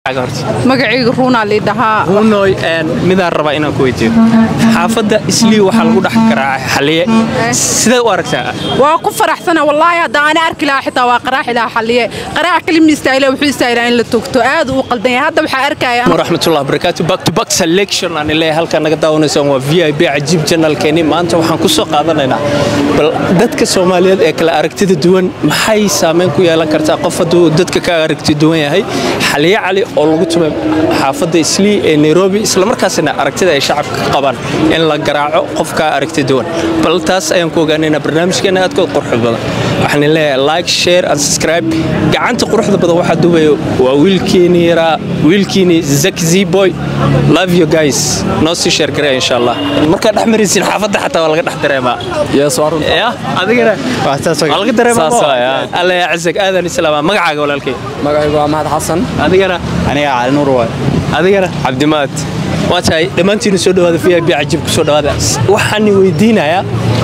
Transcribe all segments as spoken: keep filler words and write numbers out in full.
magacayga ruuna leedahaa ruunoy een midaan raba inaan ku weydiiyo xaafadda islii waxa lagu dhax karaa xaliye sidee u aragtaa waa ku faraxsana wallahi hadda aan arki lahaa xitaa waa qaraax ilaa xaliye qaraax kaliya istaayla wuxuu istaayla in la togto aad u qaldan yahay hadda waxa arkaya waraxmatullahi barakaatu back to back selection aan ilaa halka naga daawanaysan waa V I P cajiib channel keeni maanta waxaan ku soo qaadanaynaa bal dadka Soomaaliyeed ee kala aragtida duwan maxay saameyn ku yeelan kartaa qof hadduu dadka ka aragtida duwan yahay xaliye cali oo lagu tumay xaafadda islii ee Nairobi isla markaasina aragtida ay shacabka qabaan in la garaaco qofka aragtida duwan bal taas ayaan ku ogaanaynaa barnaamijkeena aad ku qurux badan waxaan leeyahay like share and subscribe gacanta quruxda badan waxa duubayo waa wiilkeeni yara wiilkeeni Zakzi boy love you guys no si share garay insha Allah marka dhaxmarisin xaafadda xataa waa laga dhax dareemaa yes warun ya adigana waa taas oo laga dareemaa alla ya azak aadan islaama magacaaga walaalkay magacaygu waa Mahad Xasan adigana aniga Cali Nuur waa adigana Cabdimaad waatay dhamaantiin soo dhawaada V I P cajiib ku soo dhawaada waxaan weydiinayaa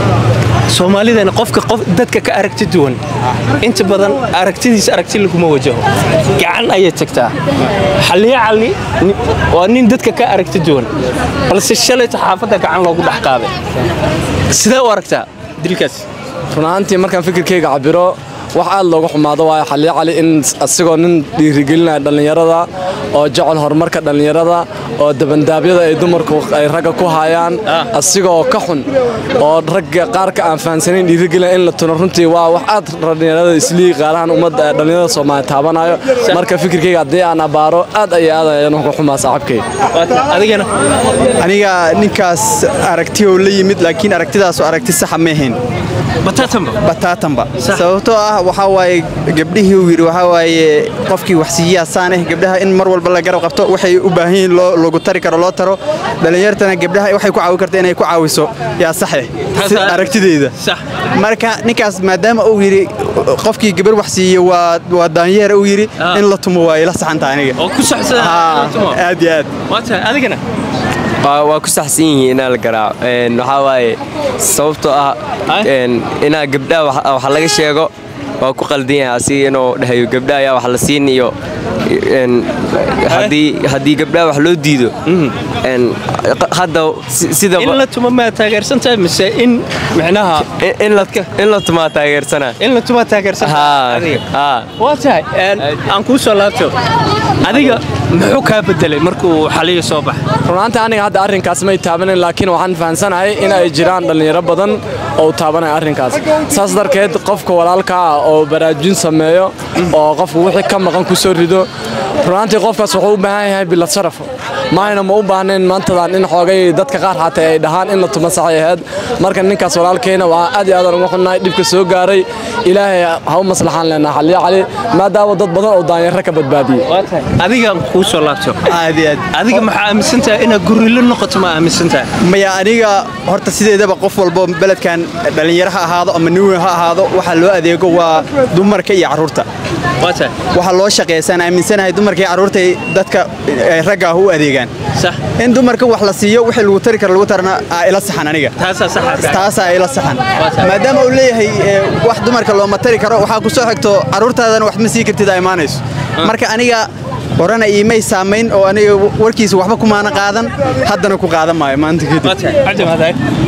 Soomaalida qofka qof dadka ka aragti duwan inta badan aragtidiisa aragti laguma wajaho gacan ay tagtaa xaliye cali waa nin dadka ka aragti duwan balse shalay xaafadda gacan loogu dhax qaaday sidee u aragtaa dilkaas runaantii markaan fikirkeyga cabiro wax aad looga xumaado waa xaliye cali in asigoo nin dhiirigelinaya dhalinyarada oo jecel horumarka dhalinyarada oo dabandaabyada ay dumarku ay ragga ku hayaan asigoo ka xun oo ragga qaarka aan fahansaneyn dhiirigelin in la tuno runtii waa wax aad dhalinyarada islii qaarahan ummadda dhalinyarada Soomaaliyeed taabanayo marka fikirkeyga hadii aan abaaro aad ay aad ayaan uga xumaa saaxiibkay adigana aniga ninkaas aragti oo la yimid laakiin aragtidaas oo aragti sax ma ahayn bataatanba bataatanba sababtoo ah waxa waaye gabdhihii uu yiri waxa waaye qofkii wax siiyaasaanay gabdhaha in mar walba la garab qabto waxay u baahan yihiin loo lagu tari karo loo taro dhalinyartana gabdhaha waxay ku caawin kartaa inay ku caawiso yaa sax ah aragtideeda sax marka ninkaas maadaama uu yiri qofkii gabar wax siiyo waa waa daanyeer uu yiri in la tumo waa ila saxanta aniga oo ku saxsan aad iyo aad waata adigana waa ku saxsan yihiin in la garaaco een waxa waaye sababtoo ah een ina gabdhaha waxa laga sheego waa ku qaldan yahay asii inuu dhahayo gabdhaha ayaa wax la siin iyo een hadii hadii gabdhaha wax loo diido een hadda sida in la tuma ma taageersantaa mise in macnaha in la in la tuma taageersana in la tuma taageersana ha ha waata aan ku soo laabto adiga muxuu ka bedelay markuu xaliye soo baxay runaantii aniga hadda arrinkaas ma taabanin laakiin waxaan fahansanahay in ay jiraan dhalinyaro badan oo taabanay arrinkaas saas darteed qofka walaalka oo baraajin sameeyo oo qofku wixii ka maqan ku soo rido runaantii qofkaas wuxuu u baahan yahay bilad sharaf maayna ma u baahneen maantadan in xoogay dadka qaar xataa ay dhahaan in la tuma saxayaad marka ninkaas walaalkeena waa aad iyo aad ugu xunnaay dhibka soo gaaray ilaahay ha u maslaxan leena xaliye cali maadaama dad badan oo daanyar ka badbaadiyay adiga ku soo laabto aad iyo aad adiga maxaa aaminsantaa in gurilo noqoto ma aaminsantaa maya aniga horta sideedaba qof walba beledkan dhalinyaro ha ahaado ama nin ha ahaado waxa loo adeego waa dumarka iyo caruurta waata waxa loo shaqeeysan aaminsanahay dumarka iyo caruurta dadka ragga u adeegaan sax in dumarka wax la siiyo wixii lagu tari karo lagu tarna ila saxan aniga taasa sax taasa ila saxan maadaama uu leeyahay wax dumarka loo ma tari karo waxa ku soo xigto caruurtaadana wax ma sii kartid ay imaanayso marka aniga horana iimay saameyn oo aniga warkiisa waxba kuma aan qaadan haddana ku qaadan maayo maanta kadib waata hadda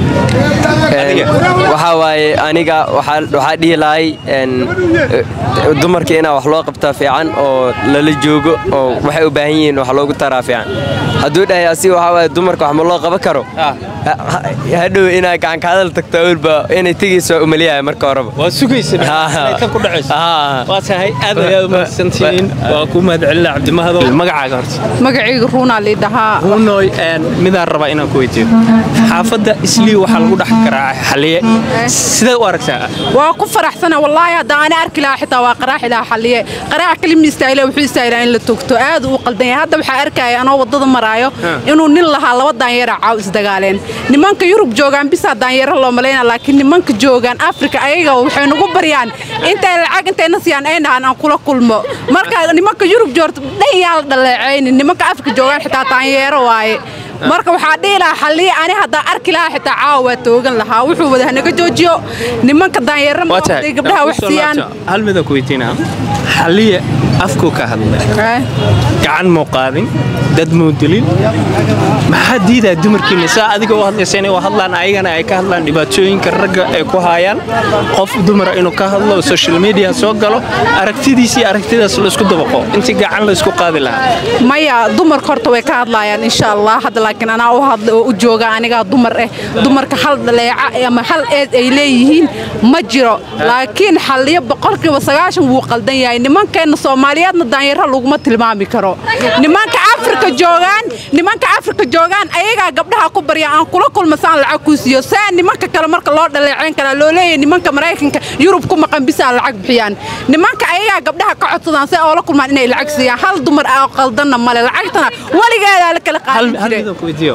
waxa waaye aniga waxa waxa dhihi lahay een dumarka ina wax loo qabtaa fiican oo lala joogo oo waxay u baahan yihiin wax loogu taraa fiican haduu dhahay asi waxa waaye dumarka wax ma loo qaban karo hadhow ina gacan ka hadal tagto walba inay tigayso u maliyaa marka horeba waa sugaysan tan ku dhacayso waa tahay aad aad u mahadsantiin waa ku mahadcelina Cabdimaad magacaaga horta magacayga ruuna leedahaa ruunoy een midaan raba inaan ku weydiiyo xaafadda islii waxa lagu dhax karaa xaliye sidee u aragtaa waa ku faraxsana wallahi hadda aan arki lahaa xitaa waa qaraax ilaa xaliye qaraax kaliya istaayla wuxuu istaayla in la togto aad u qaldan yahay hadda waxa arkaya anoo wadada maraayo inuu nin lahaa laba daanyeer caaw isdagaaleen nimanka Yurub joogan bisa daanyeer loo maleeyna laakiin nimanka joogan Afrika ayaga waxay nagu bariyaan inta lacag inta nasiyaan ay dhahan aan kula kulmo marka nimanka Yurub joorto dhayaal dhaleeceyn nimanka Afrika joogan xitaa daanyeer waaye marka waxa dhiila xalliye ani hada arki lahaa xitaa caawa toogan lahaa wuxuu wada naga joojiyo nimanka daanyeer ma gabdhaha wax siiyaan hal mid ku weydiina xalliye afku ka hadlay gacan muu qaadin dad muu dilin maxaa diidaa dumarkiina saa adiga u hadlaysa inay u hadlaan ayagana ay ka hadlaan dhibaatooyinka ragga ay ku hayaan qof dumar inuu ka hadlo social media soo galo aragtidiisa iyo aragtidaas la isku dabaqo intii gacan la isku qaadi lahaa maya dumarka horta way ka hadlayaan insha Allah hadda laakiin anaa u hadlo oo u jooga aniga dumar eh dumarka hal dhaleeca ama hal eed ay leeyihiin ma jiro laakiin xalliyo boqolkiiba sagaashan wuu qaldan yahay nimankeena Soomaaliyeedna daanyaro lagu ma tilmaami karo nimanka Afrika joogan nimanka Afrika joogan ayaga gabdhaha ku barya aan kula kulmasaan lacag ku siiyo saa nimanka kale marka loo dhaleeceen kala loo leeyahay nimanka Mareykanka Yurub ku maqan bisa lacag bixiyaan nimanka ayaga gabdhaha ka codsadaan si oo la kulmaan inay lacag siiyaan hal dumar ah qaldanna male lacagtana waligeeda la kala qaadan hal mid ku weydiyo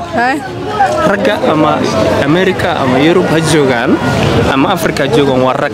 ragga ama America ama Yurub ha joogan ama Afrika joogan waa rag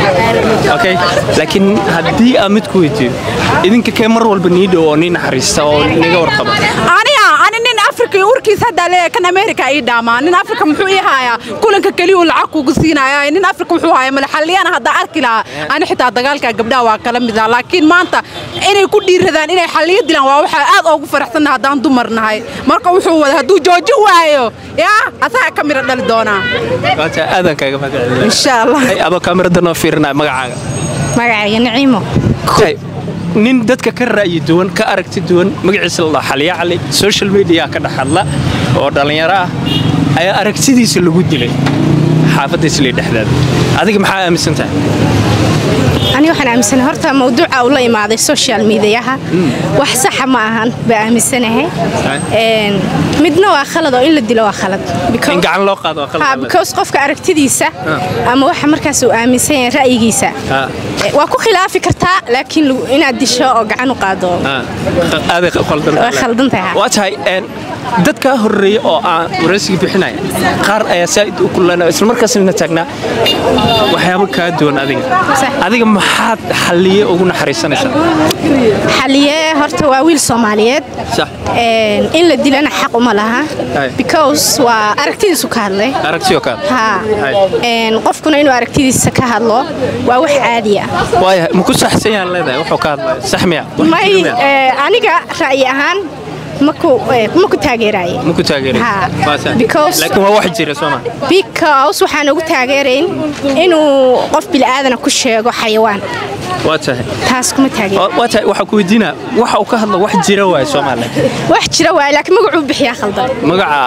okay laakiin haddii aad mid ku weydiyo idinka kee mar walba niido oo nin naxariista oo niga warqaba aniga ani nin Afrika urkiis hadda leeyahay kan America ay dhaamaan nin Afrika muxuu yahay kulanka kaliya uu lacag ugu siinaya nin Afrika wuxuu hayaa malaxaliyana hadda arki laha ani xitaa dagaalka gabdhaha waa kala mid ah laakiin maanta inay ku dhiiradaan inay xalliyo dilaan waa waxa aad ugu faraxsanahay hadaan dumar nahay marka wuxuu wada haduu jooji waayo ya asaa kamera dhali doona waata aadan kaaga magacay insha Allah ay aba kamerada noo fiirnaa magacaaga magacayga Naciimo nin dadka ka ra'yi duwan ka aragti duwan magaciisa la xaliya cali social media ka dhaxadla oo dhalinyaro ah ayaa aragtidiisa lagu dilay xaafadda isla dhexdeeda adiga maxaa aaminsan tahay ani waxaan aaminsan horta mawduuca uu la imaaday social media-ha wax sax ma ahan ba aaminsanahay een midna waa khalad oo in la dilo waa khalad because in gacan loo qaado waa khalad because qofka aragtidiisa ama waxa markaas uu aaminsan yahay ra'yigiisa waa ku khilaafi kartaa laakiin inaad disho oo gacan u qaado aad khaldan waa khaldan tahay waa tahay een dadka horreeyay oo aan waraysiga bixinay qaar ayaa said u kulana isla markaasna taagnaa waxyaabo ka duwan adiga adiga maxaad xalliye ugu naxariisanaysaa xalliye horta waa wiil Soomaaliyeed sax een in la dilana xaq uma laha because waa aragtidiisu ka hadlay aragtiyo ka ha een qofkuna inuu aragtidiisa ka hadlo waa wax caadi ah waaya ma ku saxsan yahay leedahay wuxuu ka hadlay sax miya may aniga ra'yi ahaan maku maku taageeray maku taageeray because laakiin waa wax jira Soomaa because waxaan ugu taageerayn inuu qof bil aadana ku sheego xayawaan waa tahay taas kuma taageero waa tahay waxa ku weydiina waxa uu ka hadlo wax jira waa Soomaaliya wax jira waa laakiin magacu bixiya khaldan magaca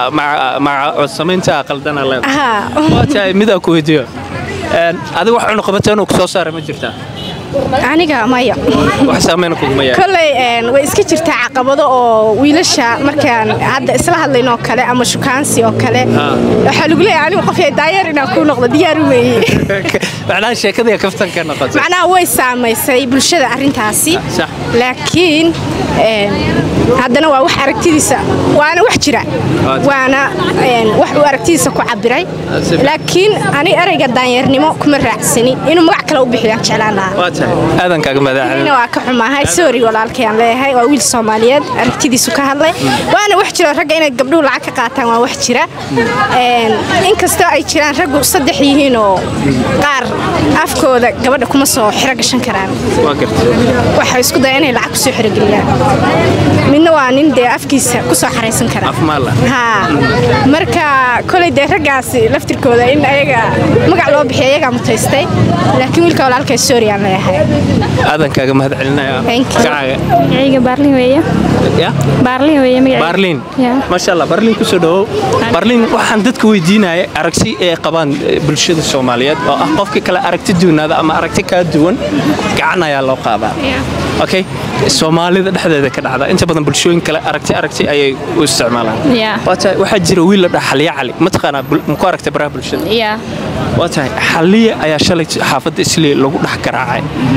ma samaynta qaldan la waa tahay mid ku weydiyo een adiga wax uu qabateen oo ku soo saaray ma jirtaa aniga maya wax sameeyna ku maya kulay een way iska jirtaa caqabado oo wiilasha markaan hadda isla hadlayno kale ama shukaansi oo kale waxa lagu leeyahay anigu qof daayar inaan ku noqdo diyaar weeye macnaha sheekada kaftan ka noqotay macnaha way saameysay bulshada arintaasi laakiin een haddana waa wax aragtidiisa waana wax jira waana een wax uu aragtidiisa ku cabiray laakiin ani erayga daayarnimo kuma raacsani inuu magac kale u bixiyo jeclaan lahaa aadan kaaga madaaxay waa ka xumahay sorry walaalkeen leeyahay waa wiil Soomaaliyeed aragtidiisu ka hadlay waana wax jira rag inay gabdhuhu lacag ka qaataan waa wax jira een in kasta ay jiraan rag saddex yihiin oo qaar afkooda gabadha kuma soo xiro gashan karaan waa gartay waxa isku day inay lacag ku soo xiro galiyaan midna waa nin de afkiisa ku soo xareysan kara afmaala ha marka kulay de ragaasi laftirkooda in ayaga magac loo bixiyo ayaga mutaystay laakiin wiilka walaalkay sorry aan leeyahay aadan kaaga mahad celinaya gacaaga ayaga Barlin weeye ya Barlin weeye magaciisa Barlin ma sha Allah Barlin ku soo dhaw Barlin waxaan dadku weydiinay aragti ee qabaan bulshada Soomaaliyeed oo ah qofka kale aragti duwanaada ama aragti ka duwan gacan ayaa loo qaadaa okay Soomaalida dhexdeeda ka dhacda inta badan bulshooyin kale aragti aragti ayay u isticmaalaan waxa waxa jira wiil la dhaxliya cali ma taqaana ma ku aragtay baraha bulshada waxa xalliye ayaa shalay xaafadda isla lagu dhax garaacay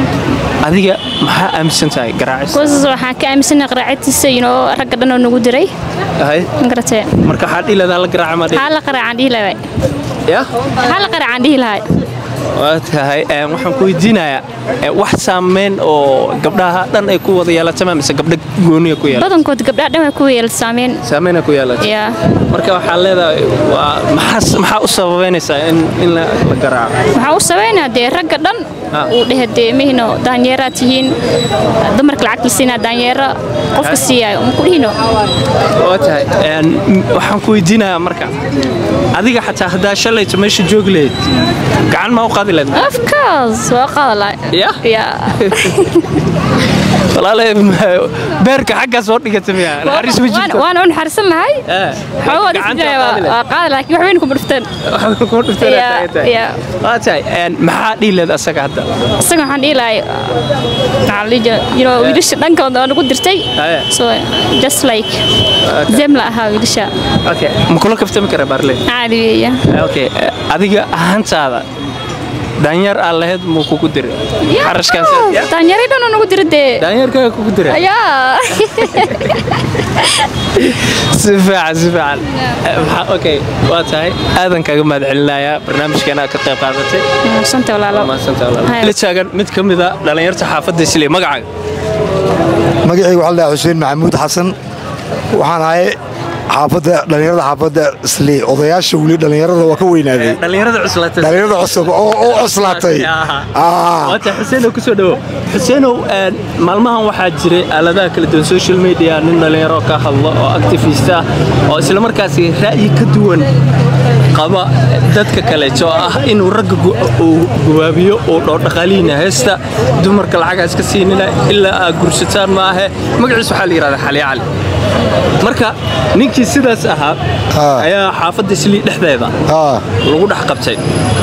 adiga maxaa aaminsan tahay garaacis qoys waxa ka aaminsan qaraacatiisa inoo rag dhan oo nagu diray hay magartay marka xad ilaa la garaac ma hala qaraacan dhiilay ya hala qaraacan dhiilay waatahay een waxaan ku weydiinayaa wax saameyn oo gabdhaha dhan ay ku wada yeelataa mise gabdha gooniya ku yeelataa badankood gabdhaha dhan way ku yeelataa saameyn saameyn ku yeelataa yaa marka waxa leedahay maxaa maxaa u sababeynaysaa in in la garaaco waxa u sababeynaa de ragga dhan uu dhahdee mihino daanyeera tihiin dumarka lacag la siinaa daanyeera qofka siiyay um ku dhino waatahay een waxaan ku weydiinayaa marka adiga xataa hadaa shalay meesha joog leed gacan ma u qaadi leed of course waa qaadalay ya ya walaalay beerka xagga soo dhigata miya naxariis ma jirto waan un xarsan lahay ee xoogad waa qaad laakiin wax weyn ku dhufteen ku dhufteen ya waatahay een maxaa dhiileed asaga hadda asaga waxaan dhiilay tacliija you know wiilasha dhankooda aan ugu dirtay so just like zemla aha wiilasha okay ma kula kaftami kara barley caadi weeya okay adiga ahantaada daanyeer aan lahayd muu kugu diray xarashkaas daanyeeray dhan ugu diray daanyeerkaaga kugu diray ayaa si fiican si fiican okay waa tahay aadan kaaga mahadcelinayaa barnaamijkeena ka qayb qaadatay santa walaalo santa walaalo la taagan mid ka mid ah dhalinyarta xaafadda Islii magacaaga magacaygu waxa la dhahaa Xuseen Maxamuud Xasan waxaan ahay xaafadda dhalinyarada xaafadda Islii odayaasha wali dhalinyarada waa ka weynaaday dhalinyarada cuslaatay dhalinyarada cusub oo oo cuslaatay ah wata Xuseen ku soo dhawo Xuseen maalmahan waxaa jiray aaladaha kala duwan social media nin dhalinyaro ka hadlo oo activist ah oo isla markaas ra'yi ka duwan qaba dadka kale oo ah inuu rag uu gubaabiyo oo dhoo dhaqaaliina heesta dumarka lacag iska siinina ilaa gursataan ma aha magaciisa waxa la yiraahdaa Xali Cali marka ninkii sidaas ahaa ayaa xaafadda Islii dhexdeeda lagu dhax qabtay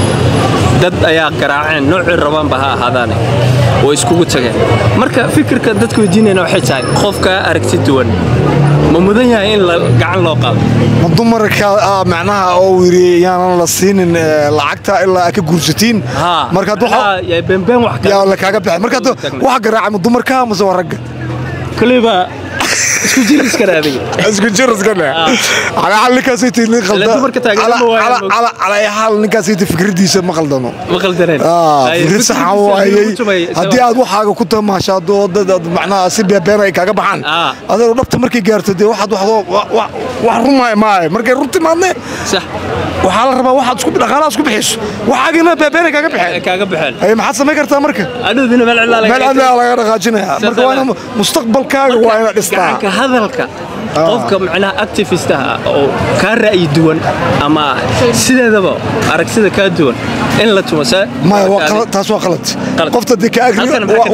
dad ayaa garaaceen noocii rabaan baha ahaadaan oo iskugu tageen marka fikirka dadku weydiinayna waxay tahay qofka aragti duwan ma mudan yahay in la gacan loo qaado ma dumarka macnaha oo wiri yaan la siinin lacagta ilaa ka gursatiin marka waxa ya beenbeen wax ka yaa la kaaga bixin marka waxa garaaca dumarka ma soo ragga kaliba isku jir iska raadiga isku jir iska na ala hal ninkaas ay tiin qaldan ala ala ala hal ninkaas ay fikradiisa ma qaldano ma qaldaneen fikrad sax waayay hadii aad waxaaga ku tamaashado dad macnaha si beebeen ay kaaga baxaan adoo dhabta markay gaarto waxaad wax wax rumaay maay markay runti maadne sax waxa la rabaa waxaad isku dhaqaalaha isku bixiso waxaagina beebeen kaaga baxeen kaaga baxeen ay maxaad sameyn kartaa marka aduna meel cilaa laga meel cilaa laga dhaqaajinaya marka waa mustaqbalkaaga waa inaad dhistaa hadalka qofka macnaha activist ah oo ka ra'yi duwan ama sideedaba aragtida ka duwan in la tumasa ma waa taas waa qalad qofta dika agri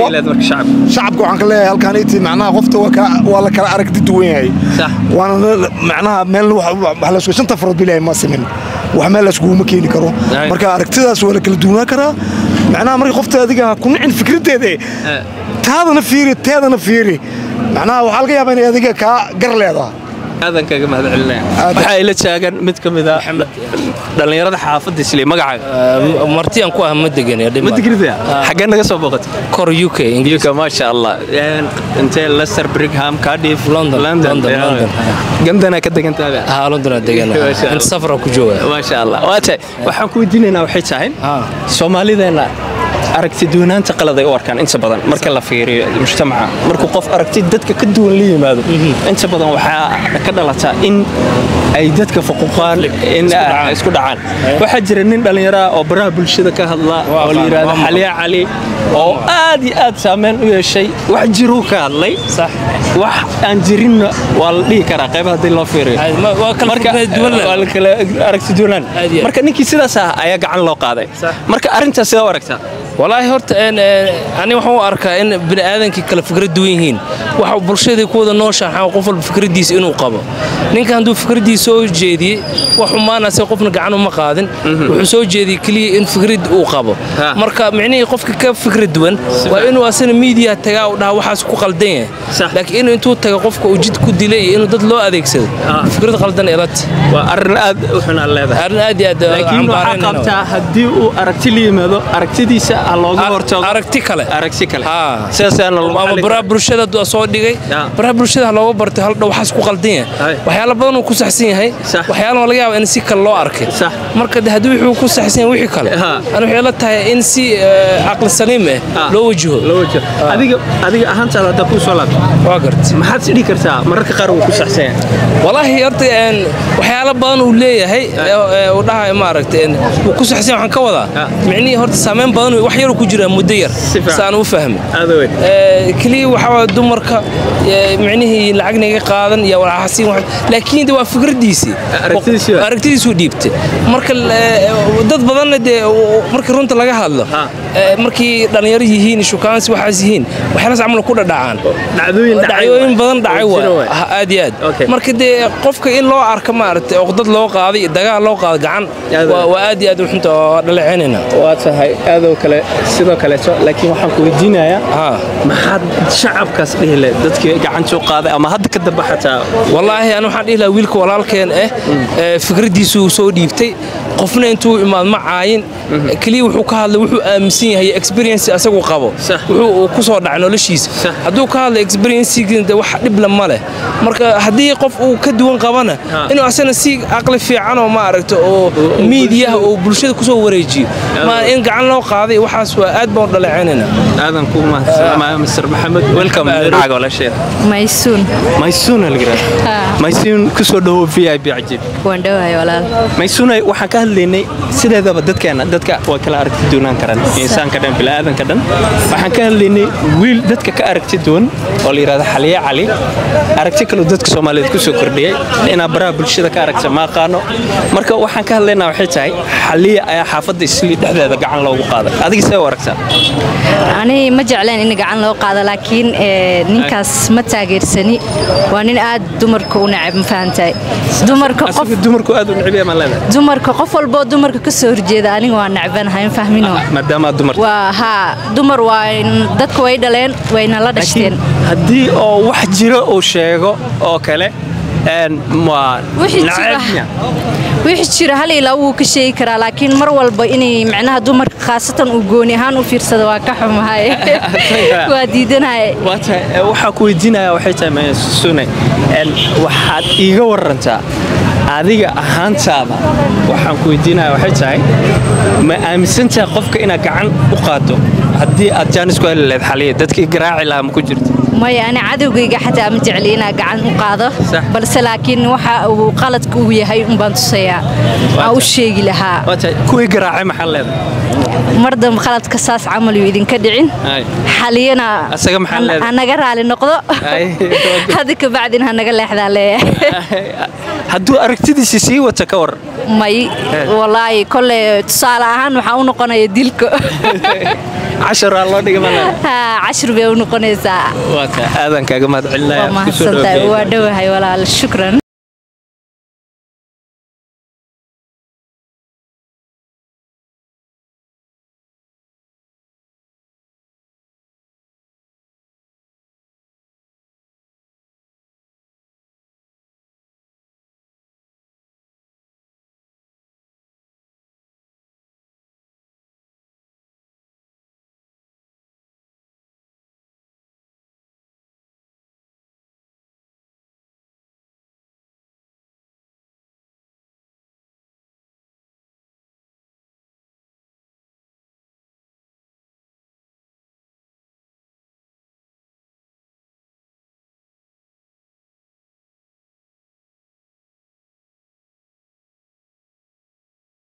shacabku waxaan ka leeyahay halkaan intii macnaha qofta waa la kala aragti duwan yahay waana macnaha meel wax la isku shanta farad bilaa ma samin wax meel la isku ma keeni karo marka aragtidaas waa la kala duwanaa karaa macnaha marka qofta adiga ku nicin fikradeeda taadana fiiri taadana fiiri macnaha waxa laga yaabaa in adiga ka gar leedahay aadan kaga mahadcelinaya waxa ila taagan mid kamid ah dhalinyarada xaafadda Islii magacaaga marti aan ku ah ma degan ma degrida xagee naga soo booqatay kor U K U K ma sha Allah inta Leicester Brigham Cardiff London London gandana ka degan tahay ha London degan in safar ku jooga ma sha Allah waata waxaan ku weydiinaynaa waxay tahay Soomaalideena aragti duwanaanta qaladay oo arkaan inta badan marka la fiiriyo mujtamaca markuu qof aragti dadka ka duwan la yimaado inta badan waxa ka dhalata in ay dadka faquuqaan in isku dhacaan waxa jira nin dhalinyaro oo baraha bulshada ka hadla oo la yiraahdo Xali Cali oo aad iyo aad saameyn u yeeshay wax jiru ka hadlay sax wax aan jirin waa la dhigi karaa qaybaha hadii loo fiiriyo marka waa la kala aragti duwanaan marka ninkii sidaas ah ayaa gacan loo qaaday marka arintaas sida aragtaa والله هرت أنا أنا وحنا أركا إن بني آدم كي كلا فكرة دوينهين وح برشة كودا نوشة حنا قفل فكرة ديس إنه قبا نين كان دو فكرة ديس سو جدي وحمانا سيقفنا قعنو مقادن وحسو جدي كلي إن فكرة أو قبا مركا معني قف كيف فكرة دوين وإنه أصلا ميديا تجاو ده وحاس كو قلدين لكن إنه أنتو تجاقف وجد كوديلي إنه ضد لو أديك سد فكرة قلدين إلات وأرناد وحنا الله أرناد يا ده لكن حقبتها هدي وأركتلي ماذا أركتدي سأ looga hortago aragti kale aragti kale ha sidaasana ama baraha bulshada soo dhigay baraha bulshada looga bartay hal dhaw waxaas ku qaldan yahay waxyaalo badan uu ku saxsan yahay waxyaalo laga yaabo in si kale loo arkay marka haddii wuxuu ku saxsan yahay wixii kale ana waxay la tahay in si aqal saliim ah loo wajaho loo wajaho adiga adiga ahaantaada hadda ku soo laabto waa gartay maxaad sidii kartaa mararka qaar uu ku saxsan yahay wallahi horta een waxyaalo badan uu leeyahay oo dhahay ma aragtay in uu ku saxsan waxaan ka wadaa micnii horta saameyn badan wax yar ku jira muddo yar saan u fahmay ee kaliya waxa dumarka micnihii lacagniga qaadan iyo waxaasi laakiin waa fikradiisi aragtidiisu dhiibtay marka dad badan markii runta laga hadlo markii dhalinyaro yihiin shukaansi waxaas yihiin waxaas amal ku dhadhacaan dhacdooyin badan dhacay waa aad iyo aad marka de qofka in loo arko ma aragtay oqdad loo qaaday dagaal loo qaado gacan waa aad iyo aad runta dhaleeceynayna waa tahay aad oo kale sidoo kale laakiin waxaan ku weydiinayaa maxaad shacabkaas dhihle dadkii gacan soo qaaday ama hadda ka daba xataa wallaahi ana waxaan dhihi lahaa wiilka walaalkeen ah fikradiisu soo dhiibtay qofna intuu imaad ma caayin kaliya wuxuu ka hadlay wuxuu aaminsan yahay experience asagu qabo wuxuu ku soo dhacay noloshiisa hadduu ka hadlay experience-giisa wax dhib la ma leh marka haddii qof uu ka duwan qabana inuu asana si aqli fiican oo ma aragto oo media oo bulshada ku soo wareejiyo ma in gacan loo qaaday waxaas waa aad baan dhaleeceynayna aadan ku mahadsan mister Maxamed welcome magacaaga wala sheekh maysuun maysuun algra maysuun ku soo dhawo V I P cajiib waan dhawahay walaal maysuun waxaan ka hadlaynay sideedaba dadkeena dadka waa kala aragti doonaan karaan insaanka dhan bila aadanka dhan waxaan ka hadlaynay wiil dadka ka aragti doon oo la yiraahdo Xaliya Cali aragti kale dadka Soomaaliyeed ku soo kordhiyay ina baraha bulshada ka aragta ma qaano marka waxaan ka hadlaynaa waxay tahay Xaliya ayaa xaafadda isli dhexdeeda gacan loogu qaaday adiga see waragtaa ani ma jeclaan in gacan loo qaado laakiin ninkaas ma taageersani waa nin aad dumarka u nacab ma fahantaay dumarka qof dumarku aad u nacab ma leedahay dumarka qof walba dumarka ka soo horjeeda aniga waa nacbanahay ma fahmino maadaama dumar waa ha dumar waa dadku way dhaleen wayna la dhashteen hadii oo wax jiro oo sheego oo kale een ma nacabnya wixii jira hal ilaa uu ka sheegi karaa laakiin mar walba inay macnaha dumarka khaasatan uu gooni ahaan u fiirsado waa ka xumahay waa diidanahay waxa ku weydiinaya waxay tahay Maysuun een waxaad iiga warantaa adiga ahaantaada waxaan ku weydiinaya waxay tahay ma aaminsantaa qofka inaad gacan u qaado haddii aad jaanis ku heli lahayd Xaliya dadkii garaaci lahaa ma ku jirto maya ana cadawgayga xataa ma jecli inaan gacan u qaado balse laakiin waxa uu qaladku u yahay un baan tusayaa aan u sheegi lahaa kuwii garaacay maxaa leedahay mardam qaladka saas camal uu idinka dhicin Xaliyana asaga maxaa leedahay anaga raali noqdo hada ka bacdin anaga leexdaa leeyahay hadduu aragtidiisa sii wata ka war may wallaahi kolle tusaale ahaan waxa uu noqonaya dilka عشرة الله دقيقة مالا ها عشر بيونقونيسا واتا آذان كاقمات علنا وما حصلت ودوها ولا شكرا